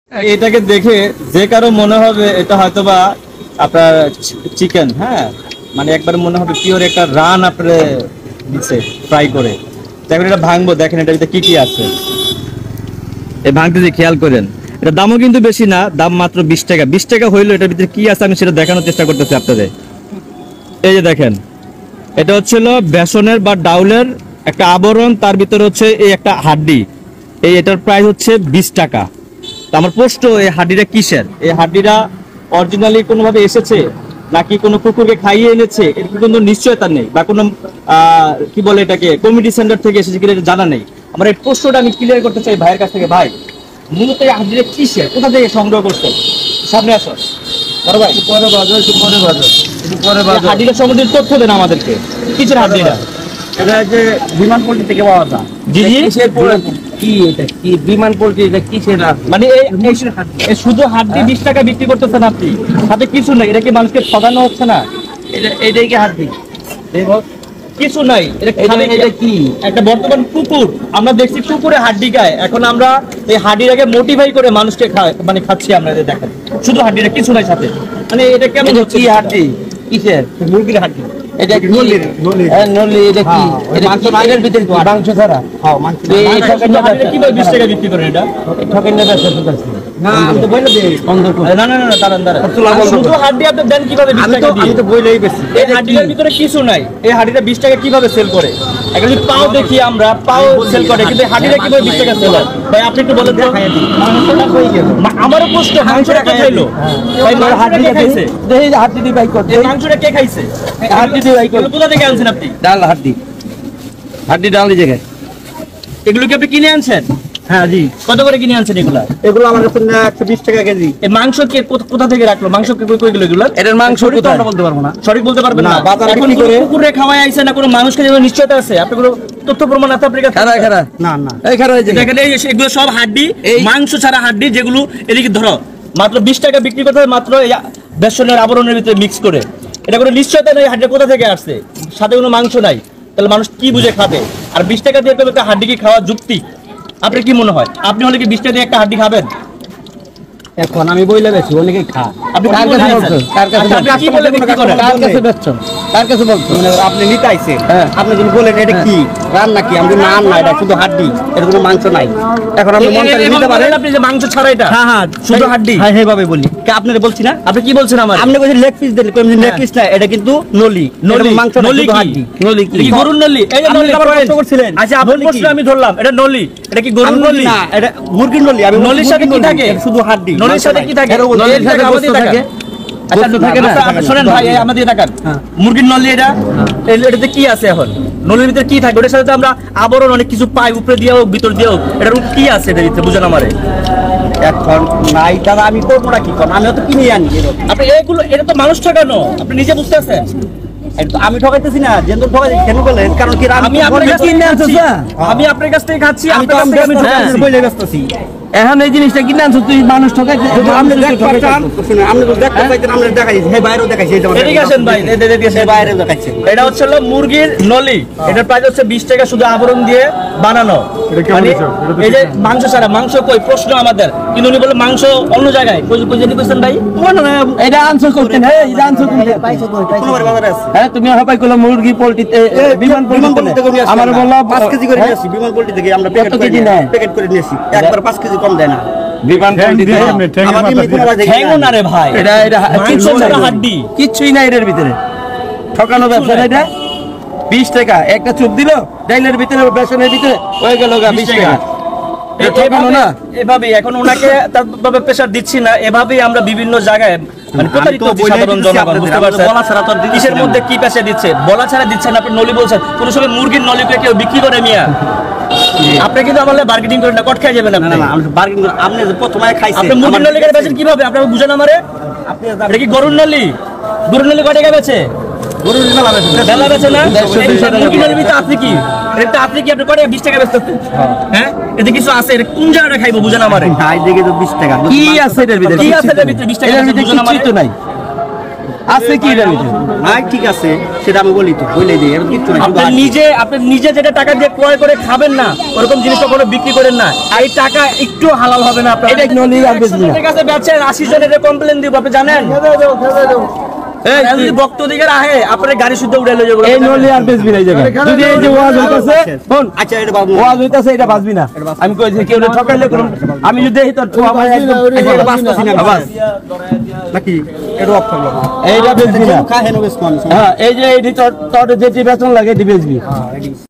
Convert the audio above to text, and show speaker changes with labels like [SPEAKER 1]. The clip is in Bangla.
[SPEAKER 1] এটাকে দেখে যে কারো মনে হবে এটা হয়তোবা আপনার চিকেন, হ্যাঁ মানে একবার মনে হবে পিওর একটা রান আপনি দিচ্ছে ফ্রাই করে। দেখেন এটা ভাঙবো, দেখেন এটার ভিতরে কি কি আছে। এই ভাঙতে যে খেয়াল করেন, এটা দামও কিন্তু বেশি না, দাম মাত্র 20 টাকা। 20 টাকা হইলো, এটার ভিতরে কি আছে আমি সেটা দেখানোর চেষ্টা করতেছি আপনাদের। এই যে দেখেন, এটা হচ্ছিল বেসনের বা ডাউলের একটা আবরণ, তার ভিতরে হচ্ছে এই একটা হাড্ডি। এটার প্রাইস হচ্ছে 20 টাকা। তো আমার প্রশ্ন, এই হাড্ডিটা কিসের? এই হাড্ডিটা অরিজিনালি কোনোভাবে এসেছে নাকি কোনো কুকুরকে খাইয়ে এনেছে, এর কোনো নিশ্চয়তা নেই, বা কোনো কি বলে এটাকে কমিউনিটি সেন্টার থেকে এসেছে কিনা জানা নেই। আমার এই প্রশ্নটা আমি ক্লিয়ার করতে চাই ভাইয়ের কাছ থেকে। ভাই, মূলত এই হাড্ডিটা কিসের, কোথা থেকে সংগ্রহ করছে? সামনে আসো ভাই, হাড্ডিটা সম্বন্ধে তথ্য দেন আমাদেরকে। কিসের হাড্ডিটা?
[SPEAKER 2] এটা যে বিমান পোল্ট্রি থেকে পাওয়া যায়।
[SPEAKER 1] জি জি,
[SPEAKER 2] কি এটা কি বিমান পোল্ট্রি? এটা কিসের?
[SPEAKER 1] মানে এই শুধু হাড্ডি 20 টাকা বিক্রি করতেছেন আপনি, সাথে কিছু নাই? এটা কি মানুষকে ঠকানো হচ্ছে না?
[SPEAKER 2] এটাই কি হাড্ডি?
[SPEAKER 1] কিছু নাই, এটা কি একটা বর্তমান কুকুর আমরা দেখছি কুকুরে হাড্ডি খায়। এখন আমরা এই হাড্ডিটাকে মোটিফাই করে মানুষকে মানে খাচ্ছি আমরা। দেখেন শুধু হাড্ডিটা, কিছু নাই সাথে। মানে এটা কেমন হচ্ছে?
[SPEAKER 2] কি হাড্ডি? কিসের?
[SPEAKER 1] মুরগির হাড্ডি।
[SPEAKER 2] এটা কি নলি? নলি এটা কি? এটা মাংস এর ভিতরে মাংস ছাড়া? হ্যাঁ মাংস। এই ঠকাইনা
[SPEAKER 1] কিভাবে 20 টাকা বিক্রি করেন এটা?
[SPEAKER 2] ঠকাইনা ব্যবসা করতেছে না। আমি তো বইলে দেই বন্ধ করে।
[SPEAKER 1] না না না, দাঁড়ান দাঁড়ান, শুধু হাড্ডি আপনি দেন কিভাবে 20 টাকা দিয়ে?
[SPEAKER 2] আমি তো বইলেই বেশি।
[SPEAKER 1] এই হাড্ডিটার ভিতরে কিছু নাই, এই হাড্ডিটা 20 টাকা কিভাবে সেল করে? একটা যদি পাও দেখি আমরা, পাও সেল করে, কিন্তু হাড্ডিটা কিভাবে 20 টাকা সেল হয়? ভাই আপনি একটু বলেন তো।
[SPEAKER 2] মাংসটা কই গেল?
[SPEAKER 1] আমারও প্রশ্ন, মাংসটা কে খাইলো? ভাই হাড্ডিটা খাইছে?
[SPEAKER 2] দেই হাড্ডি দি বাই কর।
[SPEAKER 1] এই মাংসটা কে খাইছে?
[SPEAKER 2] হাড্ডি দি বাই কর।
[SPEAKER 1] কোথা থেকে আনছেন আপনি?
[SPEAKER 2] ডাল হাড্ডি। হাড্ডি ডাল দিয়ে খায়।
[SPEAKER 1] এগুলো কি আপনি কিনে আনছেন?
[SPEAKER 2] হ্যাঁ জি।
[SPEAKER 1] কত করে কিনে আনছেন এগুলা?
[SPEAKER 2] এগুলো আমার কাছে 120 টাকা কেজি।
[SPEAKER 1] এই মাংস কে কোথা থেকে রাখলো? মাংস কে কই গেল এগুলা?
[SPEAKER 2] এটার মাংস কোথায় আমরা বলতে পারবো না।
[SPEAKER 1] সঠিক বলতে পারবেন না?
[SPEAKER 2] বাজারে
[SPEAKER 1] এখন
[SPEAKER 2] কি করে
[SPEAKER 1] কুকুরে খাওয়াই আইছে না কোনো মানুষকে যেন নিশ্চয়তা আছে? আপনি কোনো তথ্য প্রমাণ আছে আপনার কাছে?
[SPEAKER 2] খারা না না এই খারা এই যে
[SPEAKER 1] দেখেন, এই এগুলো সব হাড্ডি, মাংস ছাড়া হাড্ডি, যেগুলো এদিকে ধরো মাত্র 20 টাকা বিক্রি করতে হয়, মাত্র এই বেসনের আবরণের ভিতরে মিক্স করে। এটা কোনো নিশ্চয়তা নেই হাড্ডি কোথা থেকে আসছে, সাথে কোনো মাংস নাই। তাহলে মানুষ কি বুঝে খাবে? আর 20 টাকা দিয়ে একটা হাড্ডি কি খাওয়া যুক্তি? আপনার কি মনে হয়, আপনি হলে কি 20 টাকা দিয়ে একটা হাড্ডি খাবেন?
[SPEAKER 2] এখন আমি বইলে বেশি অনেকেই খা।
[SPEAKER 1] আপনি কার কাছে বলছেন? আপনি কি বলে বিক্রি করেন?
[SPEAKER 2] কার কাছে বেচছেন? কার কাছে বলছেন? আপনি নিতে আইছে, আপনি যদি বলেন এটা কি রান নাকি, আমি না না এটা শুধু হাড্ডি, এর কোনো মাংস নাই। এখন আপনি মন থেকে নিতে পারেন।
[SPEAKER 1] আপনি যে মাংস ছাড়া এটা, হ্যাঁ হ্যাঁ শুধু হাড্ডি,
[SPEAKER 2] হ্যাঁ এইভাবে বলি কি আপনারে বলছি না?
[SPEAKER 1] আপনি কি বলছেন আমার?
[SPEAKER 2] আপনি কইছেন লেগ পিস দিলে, কইছেন লেগ পিস না, এটা কিন্তু নলি। নলি মাংস না, শুধু হাড্ডি। নলি কি?
[SPEAKER 1] গরুর নলি? এই যে নলি প্রশ্ন করছিলেন। আচ্ছা আপনার প্রশ্ন আমি ধরলাম, এটা নলি। এটা কি গরুর নলি?
[SPEAKER 2] না, এটা মুরগির নলি। আমি
[SPEAKER 1] নলির সাথে কি থাকে?
[SPEAKER 2] শুধু হাড্ডি।
[SPEAKER 1] নলির সাথে কি থাকে?
[SPEAKER 2] নলির সাথে গোশত থাকে।
[SPEAKER 1] আচ্ছা থাকে না? শুনেন ভাই, আমাদের তাকান, মুরগির নলি এটা, এটাতে কি আছে? এখন নলির ভিতরে কি থাকে? ওটার সাথে তো আমরা আবরণ অনেক কিছু পাই, উপরে দিয়েও ভিতর দিয়েও। এটার কি আছে এটার ভিতরে? বুঝেন আমারে।
[SPEAKER 2] এখন নাই তারা আমি করবো না কি কোন? আমি তো কিনে আনি।
[SPEAKER 1] আপনি এগুলো, এটা তো মানুষ ঠকানো, আপনি নিজে বুঝতে আছেন।
[SPEAKER 2] আমি ঠকাইতেছি না, যেন ঠকাই কেন বলেন? কারণ কি
[SPEAKER 1] আমি আপনার কাছ থেকে খাচ্ছি, আমি আপনার কাছ থেকে খাচ্ছি,
[SPEAKER 2] আমি তো আমি বলে ব্যস্তছি। এখন এই জিনিসটা কিনে আনছো তুই, মানুষ ঠকাইতে। আপনি দেখতে পাচ্ছেন, আপনি তো দেখতে পাইতেন, আমরা দেখাইছি, হে বাইরেও দেখাইছি।
[SPEAKER 1] এদিকে আসেন ভাই,
[SPEAKER 2] সে বাইরে দেখাইছে।
[SPEAKER 1] এটা হচ্ছে মুরগির নলি, এটার প্রাইস হচ্ছে 20 টাকা, শুধু আবরণ দিয়ে বানানো। মানে এই যে মাংস ছাড়া, মাংস কই? প্রশ্ন আমাদের, কিন্তু উনি বলে মাংস অন্য জায়গায়। কই কইছেন ভাই?
[SPEAKER 2] এটা আনসার করতেন। হ্যাঁ এটা আনসার করতেন, পাইছো কই? কোন বাজারে আছে? হ্যাঁ তুমি হবাই কইলা মুরগি পোল্ট্রি, বিমান পোল্ট্রি থেকে আমার বললা 5 কেজি করে নিয়েছি। বিমান পোল্ট্রি থেকে আমরা প্যাকেট করে নিয়েছি, একবার 5 কেজি কম দেয় না। বিমান পোল্ট্রি থেকে আমাকে মিথুন আওয়াজ দেখি
[SPEAKER 1] না রে ভাই,
[SPEAKER 2] এটা
[SPEAKER 1] মাংস ছাড়া হাড্ডি,
[SPEAKER 2] কিচ্ছুই নাই এর ভিতরে। ঠকানো ব্যবসা এটা। 20 টাকা একটা চুপ দিল ডাইলের ভিতরে, বেসনের ভিতরে হয়ে গেল 20 টাকা।
[SPEAKER 1] এভাবে এখন ওনাকে তারভাবে প্রেসার দিচ্ছি না, এভাবেই আমরা বিভিন্ন জায়গায় মানে প্রতারিত সাধারণ জনগণ, বুঝতে পারছেন? কিসের মধ্যে কি পেশা দিচ্ছে? বলা ছাড়া দিচ্ছেন। আপনি নলি বলছেন, কোন সময় মুরগির নলিকে কেউ বিক্রি করে মিয়া? আপনি কিন্তু আমাদের মার্কেটিং করেন না, কট খাই যাবেন আপনি।
[SPEAKER 2] আপনি প্রথমে খাইছেন,
[SPEAKER 1] আপনি মুরগির নলি করে বেচেন কিভাবে? আপনারা বুঝেন আমারে। এটা কি গরুর নলি? গরুর নলি কয় টাকা বেচে?
[SPEAKER 2] গরুর
[SPEAKER 1] বেলা বেচে না? মুরগির নলির ভিতরে আপনি কি, এটা আপনি কি আপনি কয় টাকা 20 টাকা বেচতেছেন? হ্যাঁ এতে কিছু আছে? এটা কোন জায়গাটা খাইবো বুঝেন আমারে?
[SPEAKER 2] খাই দেখে তো 20 টাকা। কি আছে এর ভিতরে?
[SPEAKER 1] কি আছে এর ভিতরে 20 টাকা? বুঝেন আমারে?
[SPEAKER 2] কিছু তো নাই। আছে কি এটা
[SPEAKER 3] নাই ঠিক আছে সেটা আমি বলি তো বলে দিই এর কিছু না
[SPEAKER 4] আপনি নিজে যেটা টাকা দিয়ে ক্রয় করে খাবেন না ওরকম জিনিস কখনো বিক্রি করেন না এই টাকা একটু হালাল হবে না আপনার
[SPEAKER 2] এটা নলি আর বেশি না
[SPEAKER 4] ঠিক আছে ব্যবসায় 80 জনের কমপ্লেইন দিব আপনি জানেন এই যদি ভক্ত দিকে আহে আপনার গাড়ি শুদ্ধ উড়াই লয়ে যাবে
[SPEAKER 2] এই নলি আর বেশি না এই জায়গা যদি এই যে ওয়াজ হইতাছে শুন
[SPEAKER 3] আচ্ছা এটা বাবু
[SPEAKER 2] ওয়াজ হইতাছে এটা বাজবি না আমি কই যে কেউ ঠকাইলে করুন আমি যদি এই তো আমার একদম
[SPEAKER 3] এটা বাঁচতাছি না বাস নাকি এটা অফ থাকলো
[SPEAKER 2] এইটা বেশি না
[SPEAKER 3] কাহেন বেশ কোন
[SPEAKER 2] হ্যাঁ এই যে এই তোর যেটি বেতন লাগে এটি বেশি